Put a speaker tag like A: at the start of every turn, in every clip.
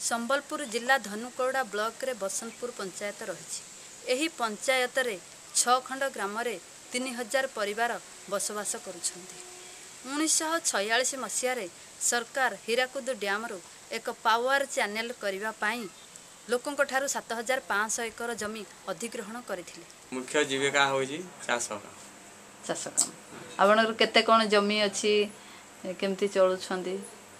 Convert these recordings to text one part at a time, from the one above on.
A: संबलपुर जिला धनुकौड़ा ब्लॉक रे बसंतपुर पंचायत रही। एही पंचायत रे 6 खंड ग्राम रे 3000 परिवार बसवास करुछंती। 1946 मसीह रे सरकार हीराकुद डैम रो एक पावर चैनल करिवा पाई लोकंक ठारू 7500 एकर जमी अधिग्रहण करथिले।
B: मुख्य जीविका होजी चाष
A: काम। आपनकर केते कोन जमी अछि केमती चलुछंती?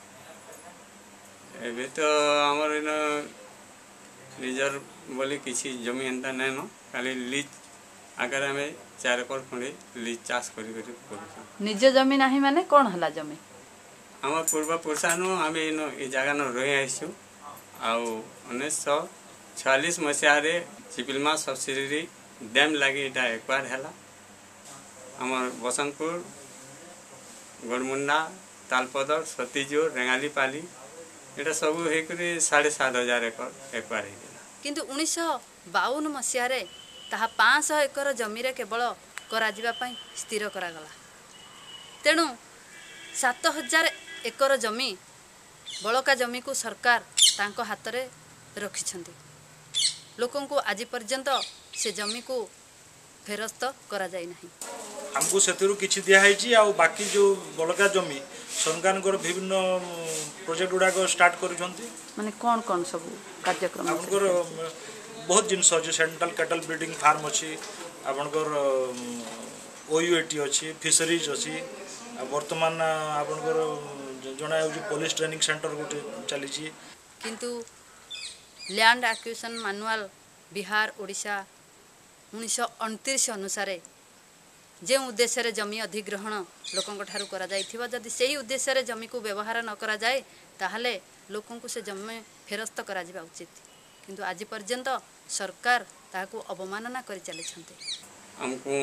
B: एबे तो हमर इन रिजर्व बोली किसी जमी एंता नै न खाली लीज अगर हमें 4 एकर खंडे लीज चाष करी करू।
A: निज जमी नाही माने कोन हला जमी?
B: हमर पूर्व पुरुषानु हमें इन ए जगह न रहि आइछु आ 1946 मसीहा रे चिपिलमा सब्सिडी डैम लागि एटा एक्वायर हला। हमर बसंतपुर गडमुंडा तालपदर सतीजोर रेंगाली पाली एटा सब हेकरी 7500 एकर एक्वायर हेला।
A: किंतु 1952 मसीह रे ताहा 500 एकर जमी रे केवल करा जिबा पई स्थिर करा गला। तेनु 7000 एकर जमी बळका जमी को सरकार तांको हाथ रे रखिछंती। लोकन को आज पर्यंत से जमी को फेरस्त करा जाय नाही।
C: हमको सेतरु किछि दिया हैछि आ बाकी जो बळका जमी सरकार को विभिन्न प्रोजेक्ट गुडा को स्टार्ट करूछंती।
A: माने कोन कोन सब कार्यक्रम
C: हमको बहुत जिनस अछि। सेंट्रल कैटल ब्रीडिंग फार्म अछि, आपनकर ओयूएटी अछि, फिशरीज अछि, वर्तमान आपनकर जणा पुलिस ट्रेनिंग सेंटर गोटे चली छी।
A: किंतु land acquisition manual Bihar Odisha 1929 अनुसार जे उद्देश्य रे जमी अधिग्रहण लोकन ठारू करा जायथिबा जदि सेही उद्देश्य रे जमी को व्यवहार न करा जाए ताहले लोकन को से जमी फेरस्त करा जिबा उचित। किंतु आज पर्यंत सरकार ताको अवमानना करि चली छंते।
B: हमको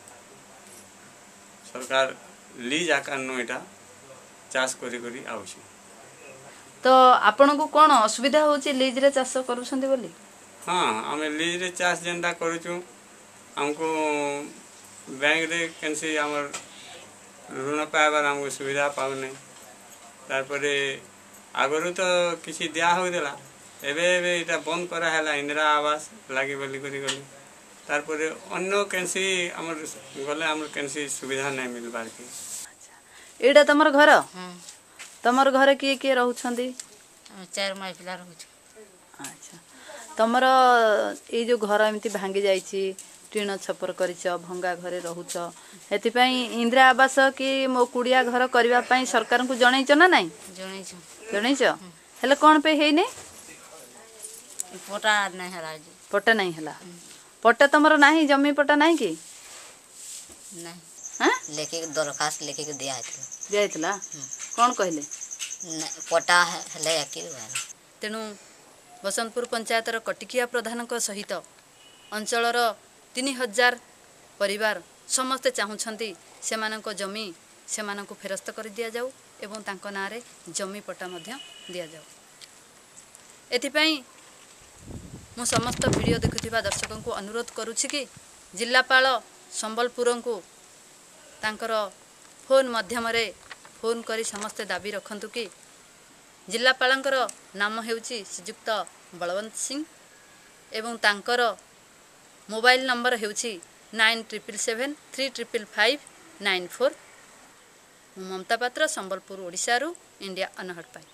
B: सरकार लीज आकार न एटा चाष करी करी आउछ।
A: तो आपन को कोन असुविधा होची लीज रे चाष करू छंती बोली?
B: हां हमें लीज रे चाष जेंदा करूछु हमको बैंक रे कैंसी हमर ऋण पाइबार हमको सुविधा पाउ नहीं। तारपरे आगरु तो किसी दिया हो देला एबे एबे इटा बंद करा हैला इंदिरा आवास लागि बोली करी गली। तारपरे अन्य कैंसी हमर गले हमर कैंसी सुविधा नहीं मिलबार की।
A: अच्छा एडा तमर घर? तमर घर किए किए रहउ छंदी?
D: 4 माई पिला रहउ छ।
A: अच्छा तमर ए जो घर एमती भांगी जाईची टीण छपर करिछ भंगा घरे रहउछ हेति पई इंदिरा आवास की मो कुडिया घर करबा पई सरकार को जणैछ ना नहीं? जणैछ हेले कोन पे हेइ नै?
D: पटा नहीं हला जी।
A: पटा नहीं हला। पटा तमरो नाही जमी पटा नाही की?
D: नहीं।
A: हां
D: लेके दरखास्त लेके दिया
A: दियाइतला कोन कहले?
D: पटा हले की
A: तेनु बसंतपुर पंचायत रो कटिकिया प्रधान को सहित अंचल रो 3000 परिवार समस्त चाहुछंती सेमानक जमी सेमानक फेरस्त कर दिया जाऊ एवं तांको नारे जमी पट्टा मध्य दिया जाऊ। एथिपई मु समस्त वीडियो देखुथिबा दर्शकों को अनुरोध करूछि कि जिल्लापाल संबलपुर को तांकर फोन माध्यम रे फोन करी समस्त दाबी रखंतु कि जिल्लापालंकर नाम हेउछि श्रीयुक्त बलवंत सिंह एवं तांकर मोबाइल नंबर हेउछि 9777 355 94। ममता पात्र संबलपुर ओडिशा रु इंडिया अनहर्ड पाई।